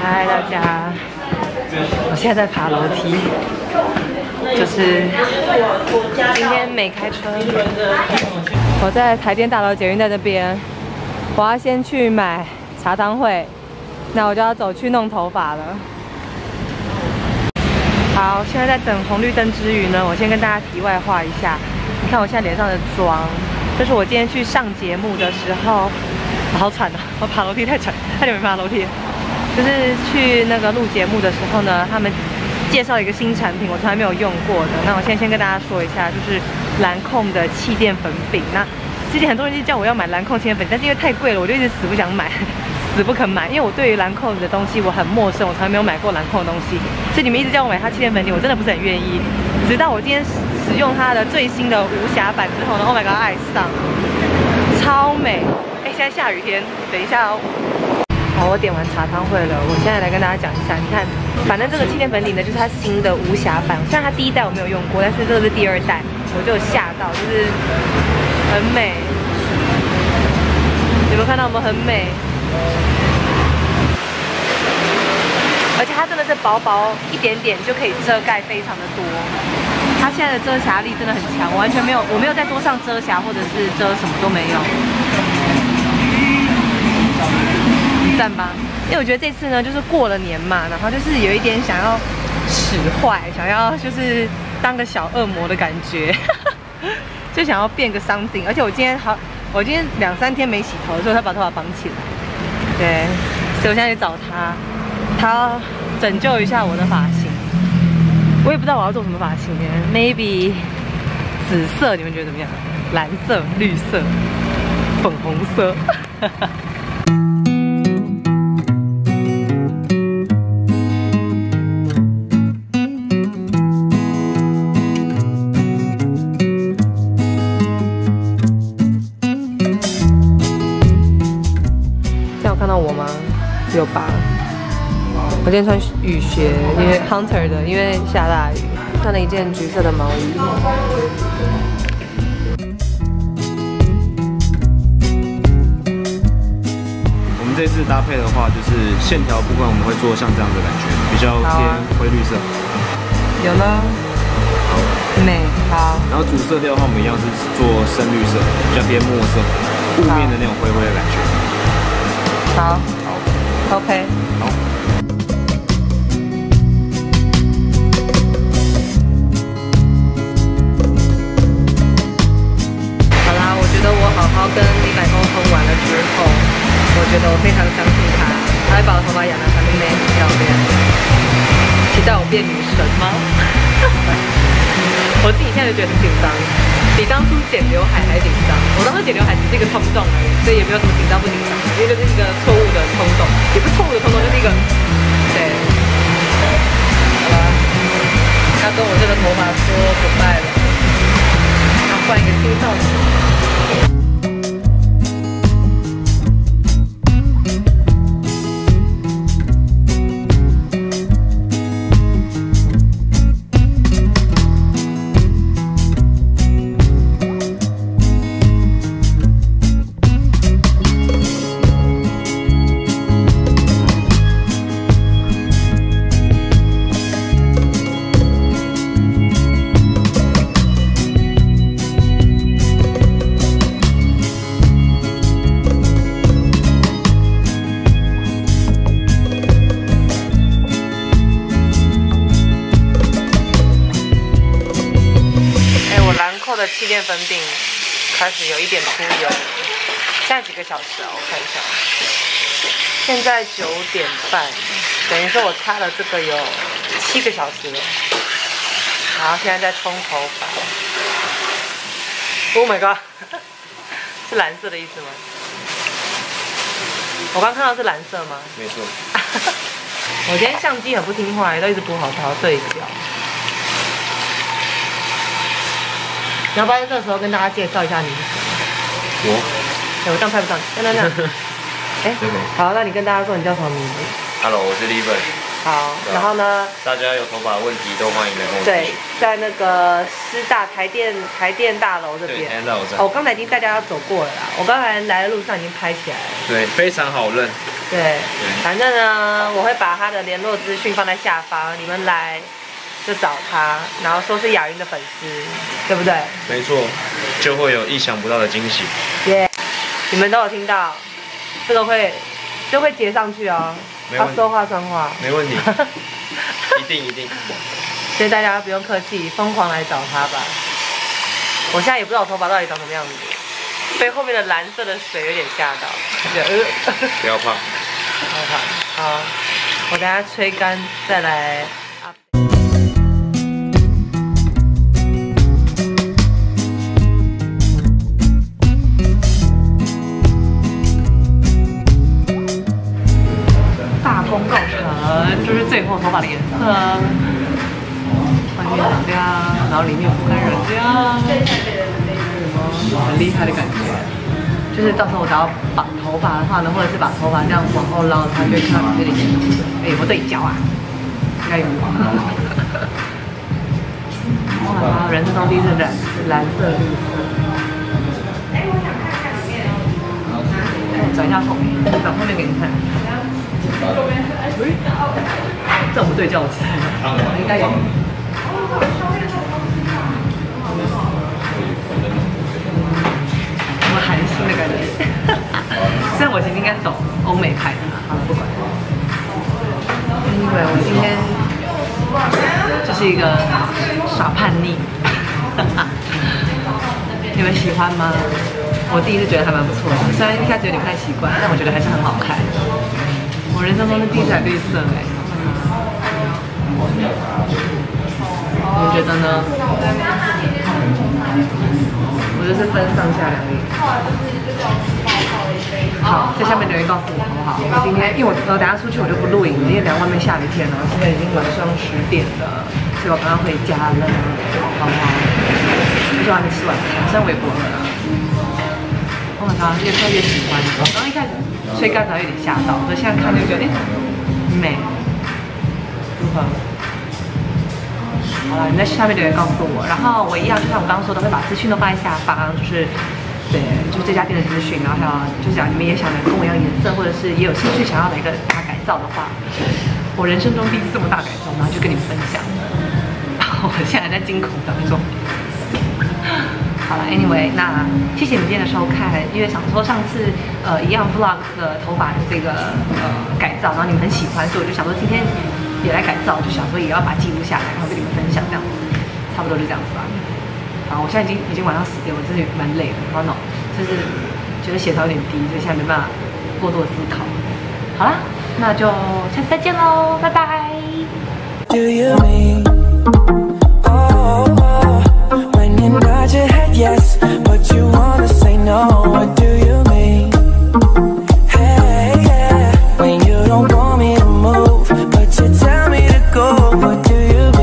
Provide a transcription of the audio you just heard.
嗨，大家！我现在在爬楼梯，就是今天没开车。我在台电大楼捷运站这边，我要先去买茶汤会，那我就要走去弄头发了。好，现在在等红绿灯之余呢，我先跟大家题外话一下。你看我现在脸上的妆，这是我今天去上节目的时候，好喘啊！我爬楼梯太喘，太久没爬楼梯。就是去那个录节目的时候呢，他们介绍一个新产品，我从来没有用过的。那我现在先跟大家说一下，就是兰蔻的气垫粉饼。那之前很多人就叫我要买兰蔻气垫粉，但是因为太贵了，我就一直死不想买，死不肯买。因为我对于兰蔻的东西我很陌生，我从来没有买过兰蔻的东西，所以你们一直叫我买它气垫粉饼，我真的不是很愿意。直到我今天使用它的最新的无瑕版之后呢 ，Oh my god， 爱上，超美！哎，现在下雨天，等一下哦。好，我点完茶汤会了，我现在来跟大家讲一下。你看，反正这个气垫粉底呢，就是它新的无瑕版。虽然它第一代我没有用过，但是这个是第2代，我就有吓到，就是很美。你们看到我们很美，而且它真的是薄薄一点点就可以遮盖非常的多。它现在的遮瑕力真的很强，我完全没有，我没有在桌上遮瑕或者是遮什么都没有。赞吧，因为我觉得这次呢，就是过了年嘛，然后就是有一点想要使坏，想要就是当个小恶魔的感觉，就想要变个 something。而且我今天2、3天没洗头，所以他把头发绑起来。对，所以我现在去找他，他要拯救一下我的发型。我也不知道我要做什么发型耶 ，maybe 紫色，你们觉得怎么样？蓝色、绿色、粉红色。看到我吗？有吧。我今天穿雨鞋，因为 Hunter 的，因为下大雨，穿了一件橘色的毛衣。 我们这次搭配的话，就是线条部分我们会做像这样的感觉，比较偏灰绿色。 有了。美好。然后主色调的话，我们一样是做深绿色，比较偏墨色，雾面的那种灰灰的感觉。 好 ，OK， 好。 好啦，我觉得我好好跟李百沟通完了之后，我觉得我非常相信他，他会把我头发养得很美很漂亮。期待我变女神吗？我自己现在就觉得很紧张，比当初剪刘海还紧张。我当时剪刘海只是一个冲动而已，所以也没有什么紧张不紧张的，因为就是一个错误的冲动，也不是错误的冲动，就是一个对。好了，要跟我这个头发说 goodbye 了，要换一个新造型。的气垫粉饼开始有一点出油，现在几个小时啊？我看一下，现在9点半，等于说我擦了这个有7个小时了。然后现在在冲头发。Oh my god， 是蓝色的意思吗？我刚看到是蓝色吗？ 没错。 我今天相机很不听话，都一直不好调对焦。你要不要在这时候跟大家介绍一下你是谁？我这样拍不上去。那。哎，好，那你跟大家说你叫什么名字 ？Hello， 我是 Liver。 好，然后呢？ 大家有头发问题都欢迎来跟我。 对，在那个师大台电大楼这边。 对，台电大楼站。 我刚才已经大家要走过了啦，我刚才来的路上已经拍起来了。 对，非常好认。 对，反正呢，我会把他的联络资讯放在下方，你们来就找他，然后说是雅云的粉丝，对不对？ 没错，就会有意想不到的惊喜。 耶，你们都有听到，这个会接上去哦。他说话算话， 没问题，一定。 所以大家不用客气，疯狂来找他吧。我现在也不知道我头发到底长什么样子，被后面的蓝色的水有点吓到。 不要怕， 不要怕。好，我等下吹干再来。大功告成，就是最后头发的颜色。外面长这样，然后里面不干人这样，很厉害的感觉。就是到时候我只要绑头发的话呢，或者是把头发这样往后捞，它就会看到这里有点水。有没有对焦啊？应该有。哇，人生中第一次蓝色、绿色。转一下后面，转后面给你看。这我们对焦器，应该有。我们韩星的感觉，虽然我其实应该走欧美派的啦，好了不管。因为我今天就是一个耍叛逆，你们喜欢吗？我第一次觉得还蛮不错的，虽然一开始有点不太习惯，但我觉得还是很好看。我人生中是第一次绿色哎，你们觉得呢？我就是分上下两粒。好，在下面留言告诉我好不好？我今天因为我等下出去我就不录影了，因为等下外面下雨天了，现在已经晚上10点了，所以我刚刚回家了，好不好？而且我还没吃晚餐，虽然我也不饿了。我好像越看越喜欢。我刚一开始吹干才有点吓到，可是现在看就觉得美。如何？好了，你在下面留言告诉我，然后我一样就像我刚刚说的，会把资讯都放在下方，就是这家店的资讯，然后还有就是讲你们也想跟我一样颜色，或者是也有兴趣想要来一个大改造的话，我人生中第一次这么大改造，然后就跟你们分享。然后我现在还在惊恐当中。好了 ，anyway， 那谢谢你们今天的收看，因为想说上次一样 vlog 的头发的这个改造，然后你们很喜欢，所以我就想说今天也来改造，就想说也要把它记录下来，然后跟你们分享这样子，差不多就这样子吧。好，我现在已经晚上10点，我真的蛮累的，然后就是觉得血糖有点低，所以现在没办法过多思考。好啦，那就下次再见喽，拜拜。Do you mean